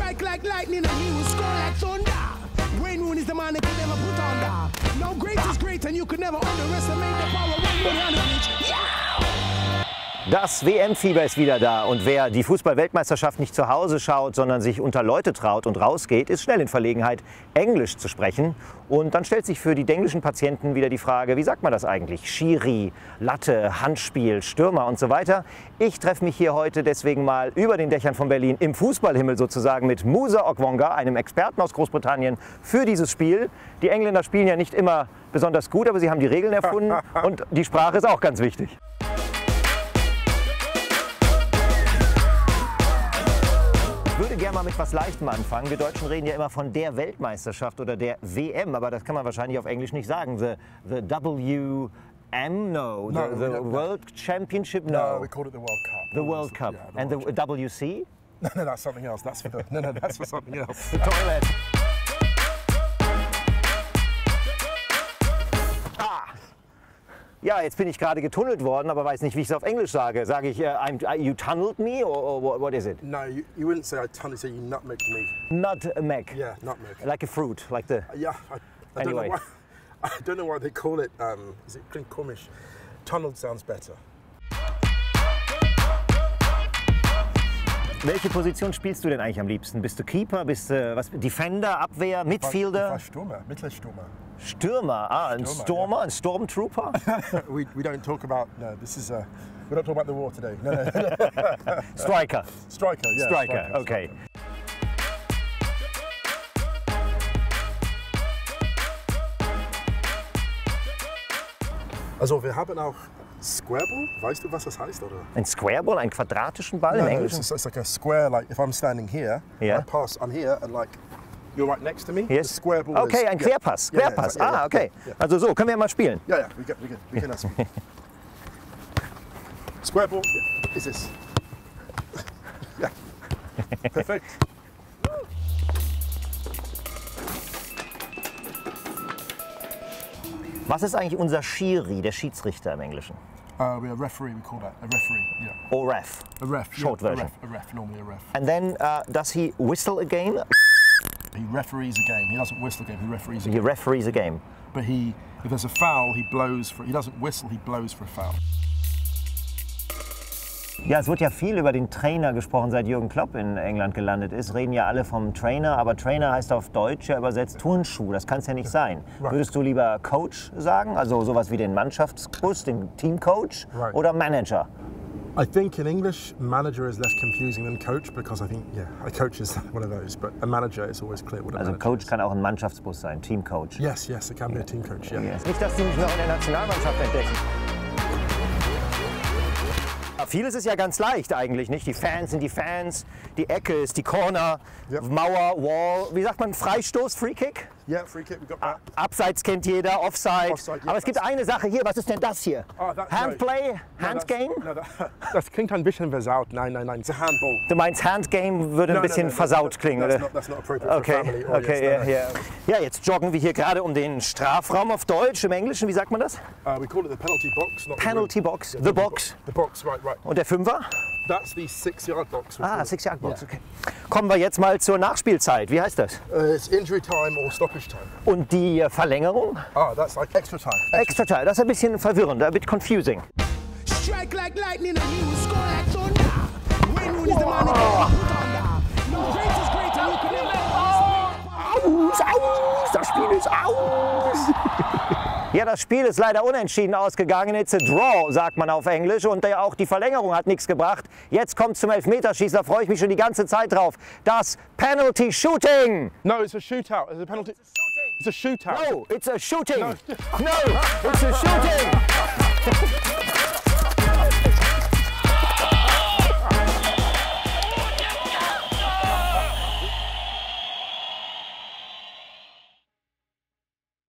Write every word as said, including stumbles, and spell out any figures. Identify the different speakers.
Speaker 1: Strike like lightning and he will score like thunder. Wayne Rooney is the man that could never put under. Now great is great and you could never underestimate the power of Wayne Rooney on the pitch. Yeah!
Speaker 2: Das W M-Fieber ist wieder da und wer die Fußball-Weltmeisterschaft nicht zu Hause schaut, sondern sich unter Leute traut und rausgeht, ist schnell in Verlegenheit, Englisch zu sprechen. Und dann stellt sich für die englischen Patienten wieder die Frage, wie sagt man das eigentlich? Schiri, Latte, Handspiel, Stürmer und so weiter. Ich treffe mich hier heute deswegen mal über den Dächern von Berlin im Fußballhimmel sozusagen mit Musa Okwonga, einem Experten aus Großbritannien für dieses Spiel. Die Engländer spielen ja nicht immer besonders gut, aber sie haben die Regeln erfunden und die Sprache ist auch ganz wichtig. Ich würde gerne mal mit was Leichtem anfangen. Wir Deutschen reden ja immer von der Weltmeisterschaft oder der W M, aber das kann man wahrscheinlich auf Englisch nicht sagen. The, the W M, no. The,
Speaker 3: no,
Speaker 2: the World Championship, no.
Speaker 3: No, we call it the World Cup.
Speaker 2: The World Cup.
Speaker 3: Yeah, the
Speaker 2: And
Speaker 3: World
Speaker 2: the W C?
Speaker 3: No, no, that's something else. That's for the, no, no, that's for something else.
Speaker 2: The toilet. Ja, jetzt bin ich gerade getunnelt worden, aber weiß nicht, wie ich es auf Englisch sage. Sage ich, uh, I'm, uh, you tunneled me, or, or what, what is it?
Speaker 3: No, you, you wouldn't say I tunneled, say you nutmegged me.
Speaker 2: Nutmeg.
Speaker 3: Yeah, nutmeg.
Speaker 2: Like a fruit, like the...
Speaker 3: Uh, yeah, I, I,
Speaker 2: Anyway.
Speaker 3: don't know why, I don't know why they call it, um, is it komisch? Tunneled sounds better.
Speaker 2: Welche Position spielst du denn eigentlich am liebsten? Bist du Keeper, bist du was, Defender, Abwehr, Midfielder?
Speaker 3: Ich war Stürmer, Mittelstürmer.
Speaker 2: Stürmer, ah, ein
Speaker 3: Stürmer,
Speaker 2: Stormer,
Speaker 3: ja.
Speaker 2: ein Stormtrooper?
Speaker 3: we, we don't talk about, no, this is a, we don't talk about the war today. No, no.
Speaker 2: Striker.
Speaker 3: Striker, yeah.
Speaker 2: Striker,
Speaker 3: Striker,
Speaker 2: okay.
Speaker 3: Striker. Also wir haben auch Squareball. Weißt du, was das heißt, oder?
Speaker 2: Ein Squareball, einen quadratischen Ball
Speaker 3: No,
Speaker 2: im
Speaker 3: no,
Speaker 2: Englischen?
Speaker 3: it's, it's like a square. Like if I'm standing here,
Speaker 2: Yeah.
Speaker 3: I pass. I'm here, and like you're right next to me.
Speaker 2: Yes.
Speaker 3: The square ball
Speaker 2: Okay,
Speaker 3: is,
Speaker 2: ein
Speaker 3: yeah.
Speaker 2: Querpass.
Speaker 3: Yeah, yeah,
Speaker 2: Querpass.
Speaker 3: exactly, yeah,
Speaker 2: Ah, okay.
Speaker 3: yeah, yeah.
Speaker 2: Also so, können wir mal spielen.
Speaker 3: Yeah, yeah, we can, we can, we can ask. Square ball yeah, is this. Yeah. Perfect.
Speaker 2: Was ist eigentlich unser Schiri, der Schiedsrichter im Englischen?
Speaker 3: Uh, we're a referee. We call that a referee. Yeah.
Speaker 2: Or ref.
Speaker 3: A ref.
Speaker 2: Short
Speaker 3: yeah,
Speaker 2: version.
Speaker 3: A ref, a ref. Normally a ref.
Speaker 2: And then uh, does he whistle a game?
Speaker 3: He referees a game. He doesn't whistle a game. He referees a
Speaker 2: He
Speaker 3: game.
Speaker 2: referees a game.
Speaker 3: But he, if there's a foul, he blows for. He doesn't whistle. He blows for a foul.
Speaker 2: Ja, es wird ja viel über den Trainer gesprochen, seit Jürgen Klopp in England gelandet ist. Reden ja alle vom Trainer, aber Trainer heißt auf Deutsch ja übersetzt Turnschuh. Das kann es ja nicht sein.
Speaker 3: Right.
Speaker 2: Würdest du lieber Coach sagen, also sowas wie den Mannschaftsbus, den Teamcoach,
Speaker 3: Right.
Speaker 2: oder Manager?
Speaker 3: I think in English, manager is less confusing than coach because I think, yeah, a coach is one of those, but a manager is always clear what a
Speaker 2: Also
Speaker 3: manager
Speaker 2: Coach
Speaker 3: is.
Speaker 2: kann auch ein Mannschaftsbus sein, Teamcoach.
Speaker 3: Yes, yes, it can be a team coach, yeah.
Speaker 2: Yes. Nicht, dass die mich noch in der Nationalmannschaft entdecken. Vieles ist ja ganz leicht eigentlich, nicht? Die Fans sind die Fans, die Ecke ist die Corner,
Speaker 3: Ja.
Speaker 2: Mauer, Wall, wie sagt man, Freistoß, Free Kick?
Speaker 3: Yeah, free kick, we got that.
Speaker 2: Abseits kennt jeder, Offside.
Speaker 3: Offside, ja,
Speaker 2: Aber es gibt eine Sache hier, was ist denn das hier?
Speaker 3: Oh, that-
Speaker 2: Handplay?
Speaker 3: No,
Speaker 2: Handgame?
Speaker 3: that's- No, that, das klingt ein bisschen versaut. Nein, nein, nein, it's a handball.
Speaker 2: Du meinst Handgame würde ein
Speaker 3: No, no,
Speaker 2: bisschen
Speaker 3: no, no,
Speaker 2: versaut
Speaker 3: no,
Speaker 2: klingen,
Speaker 3: that's
Speaker 2: oder?
Speaker 3: not- that's not appropriate for a
Speaker 2: Okay,
Speaker 3: family
Speaker 2: okay, ja,
Speaker 3: audience, no,
Speaker 2: ja. Ja, jetzt joggen wir hier gerade um den Strafraum auf Deutsch, im Englischen, wie sagt man das?
Speaker 3: Uh, we call it the penalty box, not the
Speaker 2: Penalty
Speaker 3: room.
Speaker 2: Box,
Speaker 3: Yeah,
Speaker 2: the box.
Speaker 3: The box, right, right.
Speaker 2: Und der Fünfer?
Speaker 3: That's the six-yard box. we
Speaker 2: Ah,
Speaker 3: call it.
Speaker 2: Six-Yard-Box,
Speaker 3: Yeah.
Speaker 2: okay. Kommen wir jetzt mal zur Nachspielzeit, wie heißt das?
Speaker 3: Uh, it's injury time or stoppage time.
Speaker 2: Und die äh, Verlängerung?
Speaker 3: Ah, that's like extra time.
Speaker 2: Extra Time, das ist ein bisschen verwirrend, ein bit confusing.
Speaker 1: Strike like lightning and he will score like thunder. Wayne Rooney is the man that can never put under. Now great is great and you could never
Speaker 2: Aus, aus, das Spiel ist aus. Ja, das Spiel ist leider unentschieden ausgegangen. It's a draw, sagt man auf Englisch. Und äh, auch die Verlängerung hat nichts gebracht. Jetzt kommt zum Elfmeterschießen, da freue ich mich schon die ganze Zeit drauf. Das Penalty Shooting.
Speaker 3: No, it's a shootout. It's a penalty. It's a shootout.
Speaker 2: No, it's a shooting.
Speaker 3: No.
Speaker 2: No, it's a shooting.